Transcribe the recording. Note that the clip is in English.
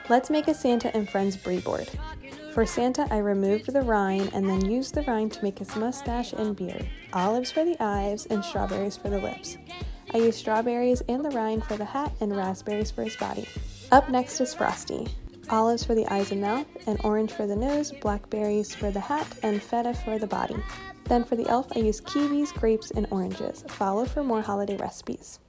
Let's make a Santa and Friends brie board. For Santa, I removed the rind and then used the rind to make his mustache and beard, olives for the eyes, and strawberries for the lips. I used strawberries and the rind for the hat and raspberries for his body. Up next is Frosty. Olives for the eyes and mouth, and orange for the nose, blackberries for the hat, and feta for the body. Then for the elf, I used kiwis, grapes, and oranges. Follow for more holiday recipes.